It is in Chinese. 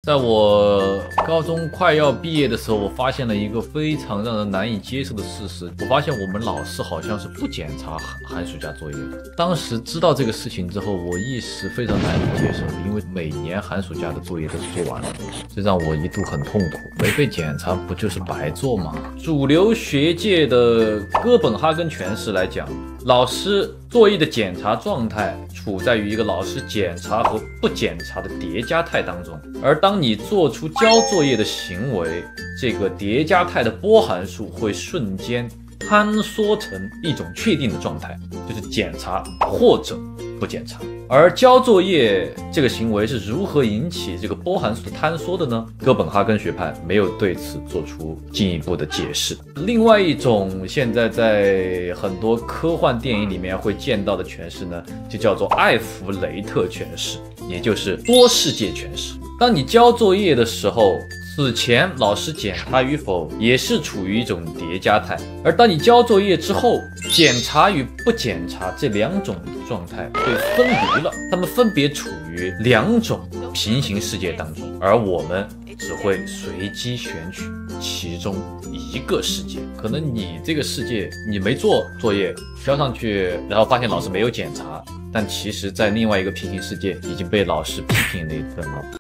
在我高中快要毕业的时候，我发现了一个非常让人难以接受的事实。我发现我们老师好像是不检查寒暑假作业的。当时知道这个事情之后，我一时非常难以接受，因为每年寒暑假的作业都做完了，这让我一度很痛苦。没被检查不就是白做吗？主流学界的哥本哈根诠释来讲，老师作业的检查状态处在于一个老师检查和不检查的叠加态当中，而当你做出交作业的行为，这个叠加态的波函数会瞬间坍缩成一种确定的状态，就是检查或者不检查。而交作业这个行为是如何引起这个波函数的坍缩的呢？哥本哈根学派没有对此做出进一步的解释。另外一种现在在很多科幻电影里面会见到的诠释呢，就叫做艾弗雷特诠释，也就是多世界诠释。当你交作业的时候，此前老师检查与否也是处于一种叠加态，而当你交作业之后，检查与不检查这两种状态被分离了，它们分别处于两种平行世界当中，而我们只会随机选取其中一个世界。可能你这个世界你没做作业交上去，然后发现老师没有检查，但其实在另外一个平行世界已经被老师批评了一顿了。